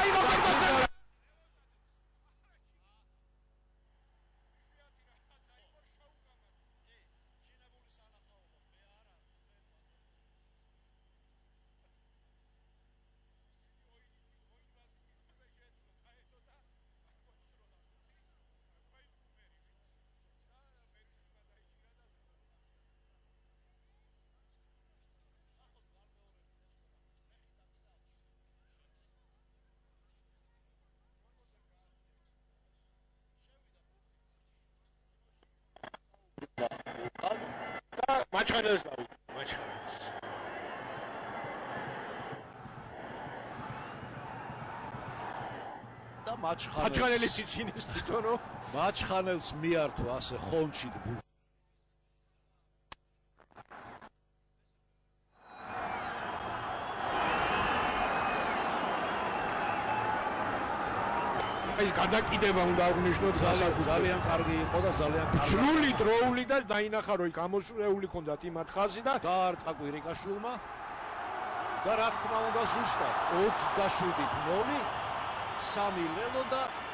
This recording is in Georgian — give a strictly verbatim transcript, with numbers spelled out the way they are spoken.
აი როგორ მოხდა მაჩხანელს დავიდე მაჩხანელს და მაჩხანელს მაჩხანელის ცინის თვითონ რომ მაჩხანელს მიართო ასე ხონჩით ბუ აი გადაკიდება უნდა აღნიშნოთ ძალიან ძალიან კარგი იყო და ძალიან კარგი სრული დროული და დაინახა რომ გამოსვლეული ჰქონდათ იმათ ხაზი და დაარტყა კვირიკაშვილმა და რა თქმა უნდა ზუსტად ოცდაშვიდით ნოლი სამი ლელო და